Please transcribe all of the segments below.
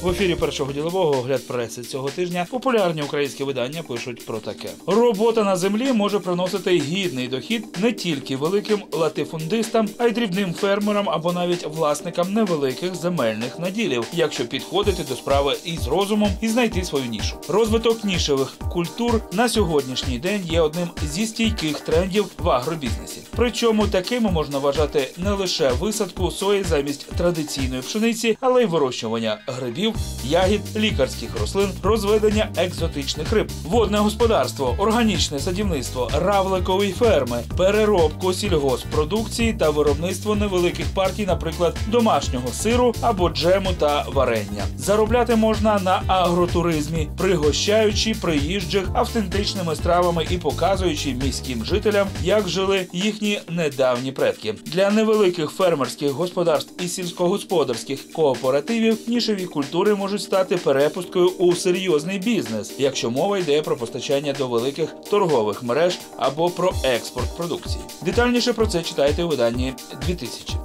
В ефірі Першого ділового огляд преси цього тижня популярні українські видання пишуть про таке. Робота на землі може приносити гідний дохід не тільки великим латифундистам, а й дрібним фермерам або навіть власникам невеликих земельних наділів, якщо підходити до справи із розумом і знайти свою нішу. Розвиток нішевих культур на сьогоднішній день є одним зі стійких трендів в агробізнесі. Причому такими можна вважати не лише висадку сої замість традиційної пшениці, але й вирощування грибів, ягід, лікарських рослин, розведення екзотичних риб, водне господарство, органічне садівництво, равликові ферми, переробку сільгосппродукції та виробництво невеликих партій, наприклад, домашнього сиру або джему та варення. Заробляти можна на агротуризмі, пригощаючи приїжджих автентичними стравами і показуючи міським жителям, як жили їхні недавні предки. Для невеликих фермерських господарств і сільськогосподарських кооперативів нішеві культури можуть стати перепусткою у серйозний бізнес, якщо мова йде про постачання до великих торгових мереж або про експорт продукції. Детальніше про це читайте у виданні 2000.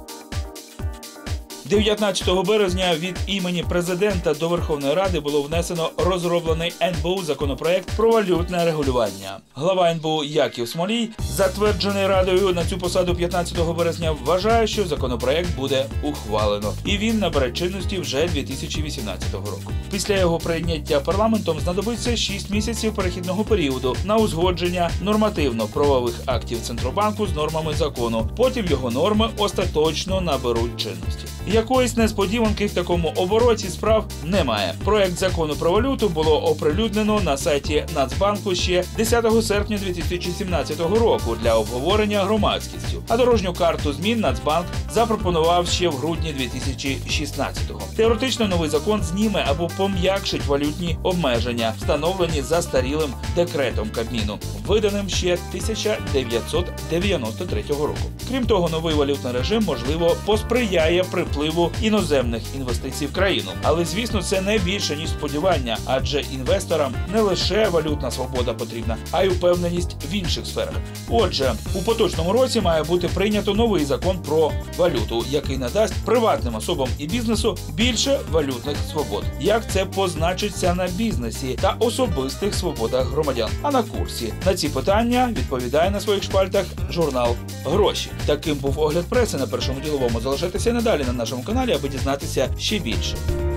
19 березня від імені президента до Верховної Ради було внесено розроблений НБУ законопроект про валютне регулювання. Глава НБУ Яків Смолій, затверджений Радою на цю посаду 15 березня, вважає, що законопроект буде ухвалено. І він набере чинності вже 2018 року. Після його прийняття парламентом знадобиться 6 місяців перехідного періоду на узгодження нормативно-правових актів Центробанку з нормами закону. Потім його норми остаточно наберуть чинності. Якоїсь несподіванки в такому обороті справ немає. Проект закону про валюту було оприлюднено на сайті Нацбанку ще 10 серпня 2017 року для обговорення громадськістю. А дорожню карту змін Нацбанк запропонував ще в грудні 2016-го. Теоретично новий закон зніме або пом'якшить валютні обмеження, встановлені застарілим декретом Кабміну, виданим ще 1993 року. Крім того, новий валютний режим, можливо, посприяє припливу іноземних інвестицій в країну. Але, звісно, це не більше, ніж сподівання, адже інвесторам не лише валютна свобода потрібна, а й упевненість в інших сферах. Отже, у поточному році має бути прийнято новий закон про валюту, який надасть приватним особам і бізнесу більше валютних свобод. Як це позначиться на бізнесі та особистих свободах громадян? А на курсі? На ці питання відповідає на своїх шпальтах журнал «Гроші». Таким був огляд преси на Першому діловому. Залишайтеся надалі на нашому каналі, аби дізнатися ще більше.